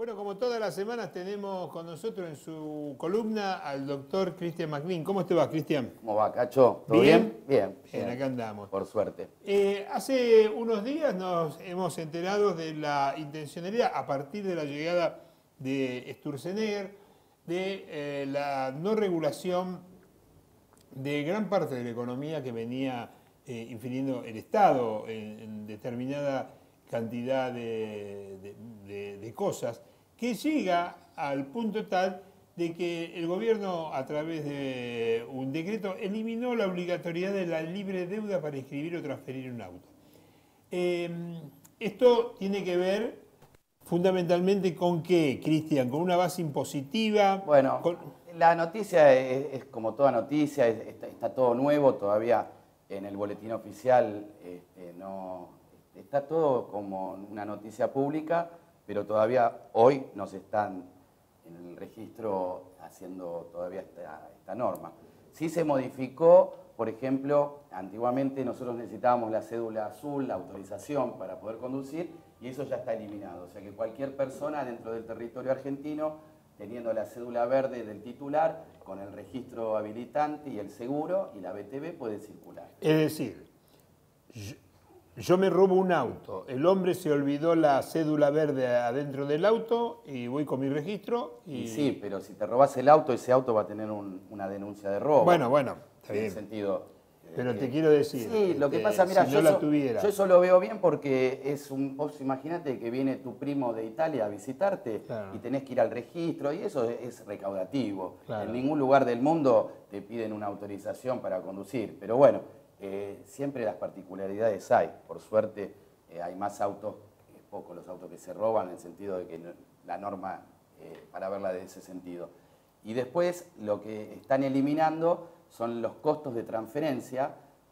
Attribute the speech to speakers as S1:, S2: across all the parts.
S1: Bueno, como todas las semanas tenemos con nosotros en su columna al doctor Cristian Maclin. ¿Cómo te va, Cristian?
S2: ¿Cómo va, Cacho? ¿Todo bien?
S1: Bien. Bien, acá andamos.
S2: Por suerte.
S1: Hace unos días nos hemos enterado de la intencionalidad, a partir de la llegada de Sturzenegger, de la no regulación de gran parte de la economía que venía infiriendo el Estado en determinada cantidad de cosas, que llega al punto tal de que el gobierno, a través de un decreto, eliminó la obligatoriedad de la libre deuda para inscribir o transferir un auto. Esto tiene que ver fundamentalmente con qué, Cristian, con una base impositiva.
S2: Bueno, la noticia es como toda noticia, está todo nuevo, todavía en el boletín oficial no está todo como una noticia pública, pero todavía hoy no se están en el registro haciendo todavía esta norma. Sí se modificó, por ejemplo, antiguamente nosotros necesitábamos la cédula azul, la autorización para poder conducir, y eso ya está eliminado. O sea que cualquier persona dentro del territorio argentino, teniendo la cédula verde del titular, con el registro habilitante y el seguro y la BTV, puede circular.
S1: Es decir, yo me robo un auto, el hombre se olvidó la cédula verde adentro del auto y voy con mi registro y...
S2: Sí, pero si te robas el auto, ese auto va a tener una denuncia de robo.
S1: Bueno, está bien.
S2: En el sentido...
S1: Pero te quiero decir,
S2: sí, lo que pasa, mira,
S1: si
S2: yo,
S1: no la tuviera.
S2: Yo eso lo veo bien porque vos imaginate que viene tu primo de Italia a visitarte, claro, y tenés que ir al registro, y eso es recaudativo. Claro. En ningún lugar del mundo te piden una autorización para conducir, pero bueno, siempre las particularidades hay. Por suerte hay más autos, es poco los autos que se roban, en el sentido de que la norma, para verla de ese sentido. Y después lo que están eliminando son los costos de transferencia.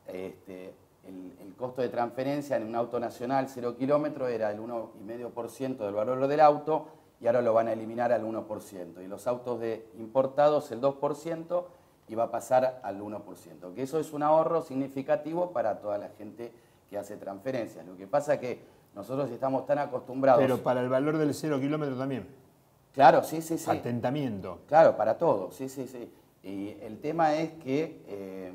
S2: El costo de transferencia en un auto nacional 0 kilómetros era el 1,5% del valor del auto, y ahora lo van a eliminar al 1%. Y los autos importados el 2%, y va a pasar al 1%. Que eso es un ahorro significativo para toda la gente que hace transferencias. Lo que pasa es que nosotros estamos tan acostumbrados...
S1: Pero para el valor del 0 kilómetro también.
S2: Claro, sí.
S1: Patentamiento.
S2: Claro, para todo, sí. Y el tema es que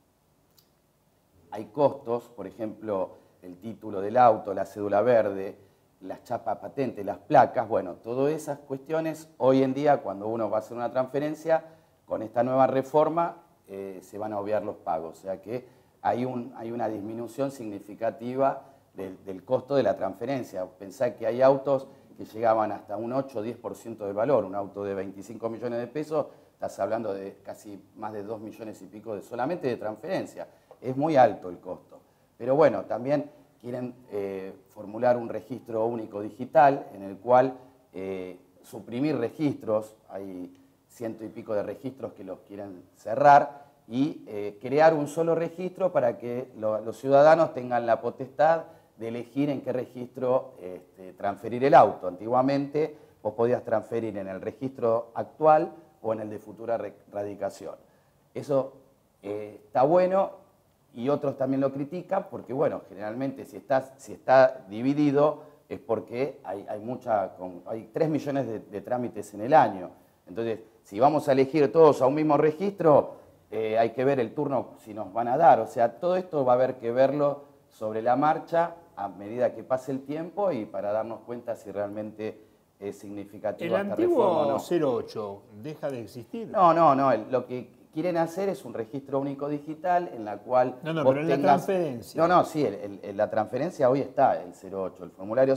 S2: hay costos, por ejemplo, el título del auto, la cédula verde, las chapas patentes, las placas, bueno, todas esas cuestiones, hoy en día cuando uno va a hacer una transferencia, con esta nueva reforma se van a obviar los pagos. O sea que hay una disminución significativa del costo de la transferencia. Pensá que hay autos que llegaban hasta un 8 o 10% del valor. Un auto de 25 millones de pesos, estás hablando de casi más de 2 millones y pico solamente de transferencia. Es muy alto el costo. Pero bueno, también quieren formular un registro único digital en el cual suprimir registros. Hay 100 y pico de registros que los quieren cerrar y crear un solo registro para que los ciudadanos tengan la potestad de elegir en qué registro transferir el auto. Antiguamente vos podías transferir en el registro actual o en el de futura radicación. Eso está bueno, y otros también lo critican porque, bueno, generalmente si está dividido es porque hay 3 millones de trámites en el año. Entonces, si vamos a elegir todos a un mismo registro, hay que ver el turno si nos van a dar. O sea, todo esto va a haber que verlo sobre la marcha a medida que pase el tiempo y para darnos cuenta si realmente es significativa esta reforma o no.
S1: ¿El antiguo 08 deja de existir?
S2: No, lo que quieren hacer es un registro único digital en la cual...
S1: No, pero en la transferencia.
S2: No, sí, la transferencia hoy está, el 08. El formulario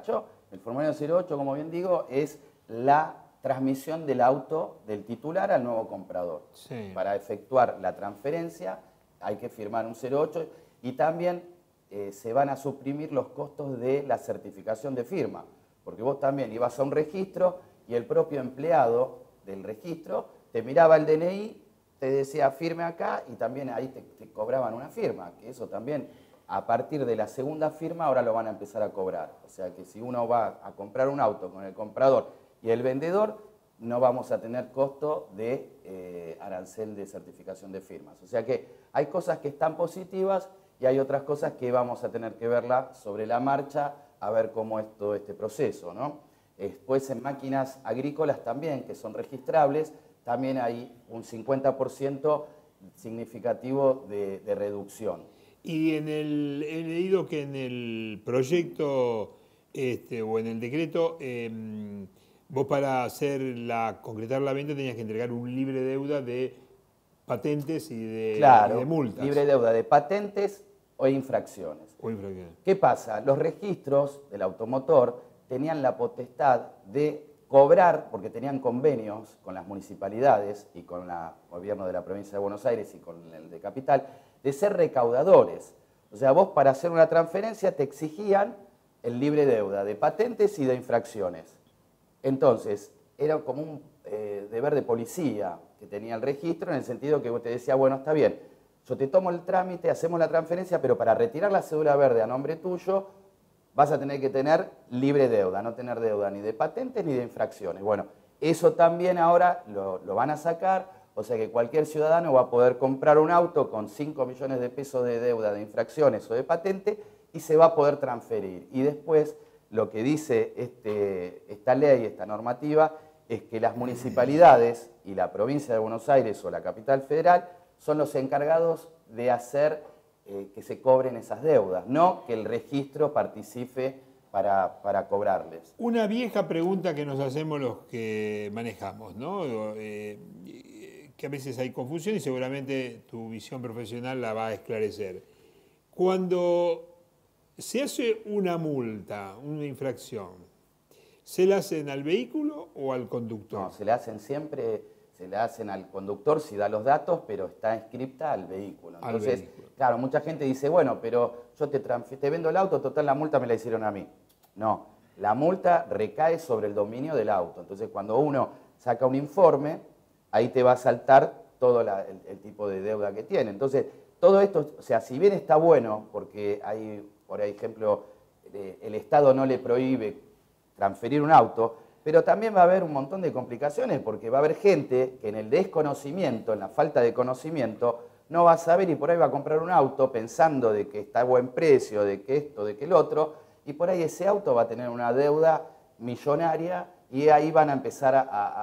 S2: 08, como bien digo, es la transmisión del auto del titular al nuevo comprador.
S1: Sí.
S2: Para efectuar la transferencia hay que firmar un 08 y también se van a suprimir los costos de la certificación de firma, porque vos también ibas a un registro y el propio empleado del registro te miraba el DNI, te decía firme acá y también ahí te cobraban una firma, que eso también a partir de la segunda firma ahora lo van a empezar a cobrar. O sea que si uno va a comprar un auto con el comprador y el vendedor, no vamos a tener costo de arancel de certificación de firmas. O sea que hay cosas que están positivas y hay otras cosas que vamos a tener que verla sobre la marcha a ver cómo es todo este proceso, ¿no? Después en máquinas agrícolas también, que son registrables, también hay un 50% significativo de reducción.
S1: Y he leído que en el proyecto o en el decreto, vos para concretar la venta tenías que entregar un libre deuda de patentes y de
S2: Claro,
S1: multas.
S2: libre deuda de patentes o infracciones.
S1: O infracciones.
S2: ¿Qué pasa? Los registros del automotor tenían la potestad de cobrar, porque tenían convenios con las municipalidades y con el gobierno de la provincia de Buenos Aires y con el de Capital, de ser recaudadores. O sea, vos para hacer una transferencia te exigían el libre deuda de patentes y de infracciones. Entonces, era como un deber de policía que tenía el registro, en el sentido que vos te decía, bueno, está bien, yo te tomo el trámite, hacemos la transferencia, pero para retirar la cédula verde a nombre tuyo, vas a tener que tener libre deuda, no tener deuda ni de patentes ni de infracciones. Bueno, eso también ahora lo van a sacar, o sea que cualquier ciudadano va a poder comprar un auto con 5 millones de pesos de deuda de infracciones o de patente y se va a poder transferir. Y después, lo que dice esta ley, esta normativa, es que las municipalidades y la provincia de Buenos Aires o la capital federal son los encargados de hacer que se cobren esas deudas, no que el registro participe para cobrarles.
S1: Una vieja pregunta que nos hacemos los que manejamos, ¿no? Que a veces hay confusión y seguramente tu visión profesional la va a esclarecer. Cuando se hace una multa, una infracción, ¿se la hacen al vehículo o al conductor?
S2: No, se le hacen siempre, se le hacen al conductor si da los datos, pero está inscripta al vehículo. Entonces, claro, mucha gente dice, bueno, pero yo te vendo el auto, total la multa me la hicieron a mí. No, la multa recae sobre el dominio del auto. Entonces, cuando uno saca un informe, ahí te va a saltar todo el tipo de deuda que tiene. Entonces, todo esto, o sea, si bien está bueno, porque hay, por ejemplo, el Estado no le prohíbe transferir un auto, pero también va a haber un montón de complicaciones, porque va a haber gente que en el desconocimiento, en la falta de conocimiento, no va a saber y por ahí va a comprar un auto pensando de que está a buen precio, de que esto, de que el otro, y por ahí ese auto va a tener una deuda millonaria y ahí van a empezar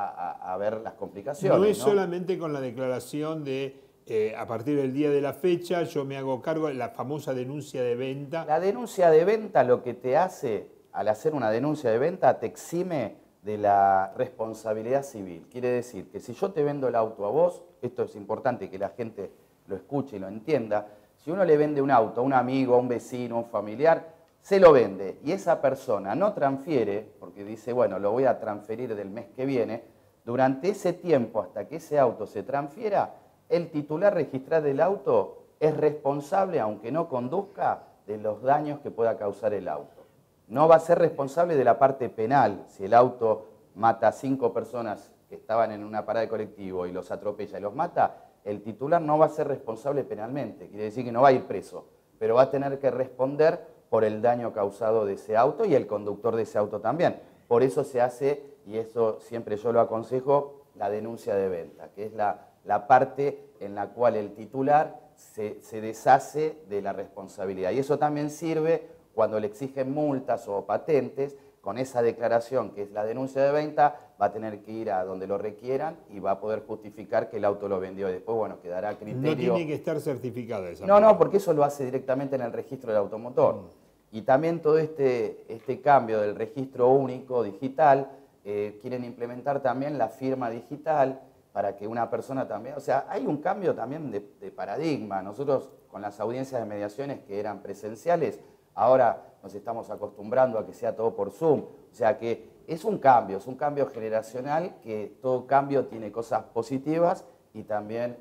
S2: a ver las complicaciones.
S1: No es solamente con la declaración de a partir del día de la fecha yo me hago cargo de la famosa denuncia de venta.
S2: La denuncia de venta lo que te hace, al hacer una denuncia de venta, te exime de la responsabilidad civil. Quiere decir que si yo te vendo el auto a vos, esto es importante que la gente lo escuche y lo entienda, si uno le vende un auto a un amigo, a un vecino, a un familiar, se lo vende y esa persona no transfiere, porque dice, bueno, lo voy a transferir del mes que viene, durante ese tiempo, hasta que ese auto se transfiera, el titular registral del auto es responsable, aunque no conduzca, de los daños que pueda causar el auto. No va a ser responsable de la parte penal. Si el auto mata a 5 personas que estaban en una parada de colectivo y los atropella y los mata, el titular no va a ser responsable penalmente. Quiere decir que no va a ir preso, pero va a tener que responder por el daño causado de ese auto y el conductor de ese auto también. Por eso se hace, y eso siempre yo lo aconsejo, la denuncia de venta, que es la parte en la cual el titular se deshace de la responsabilidad. Y eso también sirve cuando le exigen multas o patentes. Con esa declaración, que es la denuncia de venta, va a tener que ir a donde lo requieran y va a poder justificar que el auto lo vendió. Y después, bueno, quedará a criterio.
S1: No tiene que estar certificada esa.
S2: No, porque eso lo hace directamente en el registro del automotor. Y también todo este cambio del registro único digital, quieren implementar también la firma digital para que una persona también... O sea, hay un cambio también de paradigma. Nosotros con las audiencias de mediaciones que eran presenciales, ahora nos estamos acostumbrando a que sea todo por Zoom. O sea que es un cambio generacional, que todo cambio tiene cosas positivas y también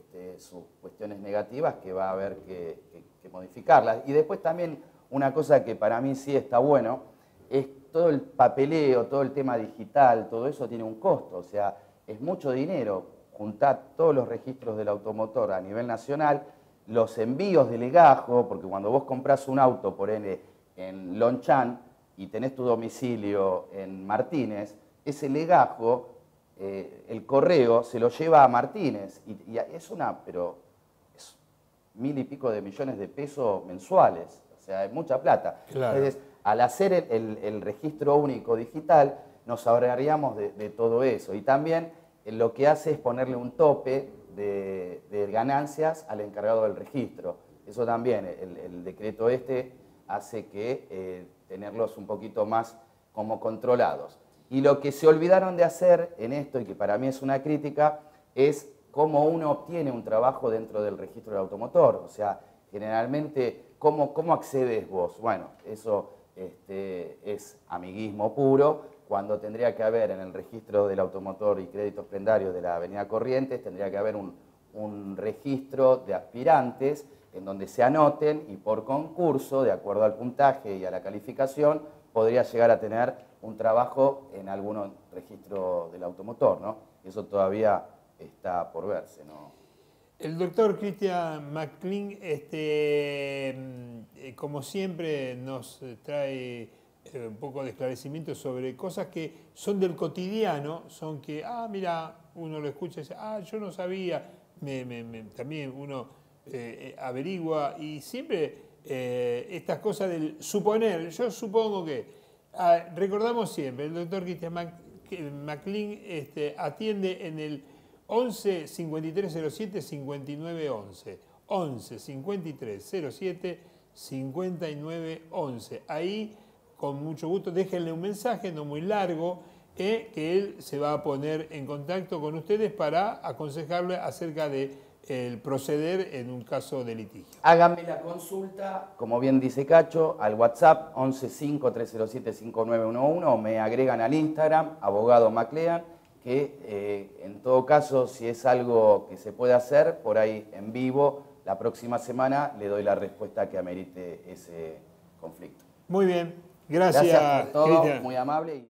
S2: sus cuestiones negativas que va a haber que modificarlas. Y después también una cosa que para mí sí está bueno, es todo el papeleo, todo el tema digital, todo eso tiene un costo. O sea, es mucho dinero juntar todos los registros del automotor a nivel nacional, los envíos de legajo, porque cuando vos compras un auto por en Lonchan y tenés tu domicilio en Martínez, ese legajo, el correo se lo lleva a Martínez y es pero es 1.000 y pico de millones de pesos mensuales, o sea, es mucha plata.
S1: Claro.
S2: Entonces, al hacer el registro único digital, nos ahorraríamos de todo eso. Y también lo que hace es ponerle un tope de ganancias al encargado del registro. Eso también, el decreto hace que tenerlos un poquito más como controlados. Y lo que se olvidaron de hacer en esto, y que para mí es una crítica, es cómo uno obtiene un trabajo dentro del registro del automotor. O sea, generalmente, ¿cómo accedes vos? Bueno, eso es amiguismo puro, cuando tendría que haber en el registro del automotor y créditos prendarios de la Avenida Corrientes, tendría que haber un registro de aspirantes en donde se anoten y por concurso, de acuerdo al puntaje y a la calificación, podría llegar a tener un trabajo en algún registro del automotor, ¿no? Eso todavía está por verse, ¿no?
S1: El doctor Christian McLean, como siempre, nos trae un poco de esclarecimiento sobre cosas que son del cotidiano, son que, mira, uno lo escucha y dice, yo no sabía, también uno averigua y siempre estas cosas del suponer, yo supongo que, recordamos siempre, el doctor Christian McLean atiende en el 11 53 07 59 11. 11 53 07 59 11. Ahí, con mucho gusto, déjenle un mensaje, no muy largo, que él se va a poner en contacto con ustedes para aconsejarle acerca del proceder en un caso de litigio.
S2: Háganme la consulta, como bien dice Cacho, al WhatsApp 11 5 307 5911 o me agregan al Instagram, abogado McLean, que en todo caso, si es algo que se puede hacer, por ahí en vivo, la próxima semana le doy la respuesta que amerite ese conflicto.
S1: Muy bien, gracias
S2: Gracias por todo,
S1: Cristian.
S2: muy amable.